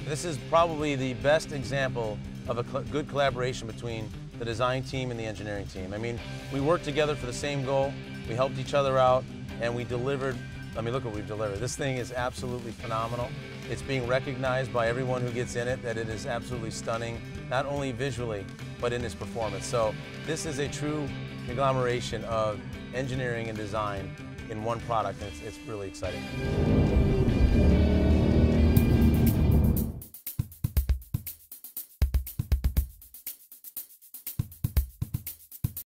This is probably the best example of a good collaboration between the design team and the engineering team. I mean, we worked together for the same goal, we helped each other out, and we delivered. I mean, look what we've delivered. This thing is absolutely phenomenal. It's being recognized by everyone who gets in it that it is absolutely stunning, not only visually, but in its performance. So this is a true conglomeration of engineering and design in one product, and it's really exciting.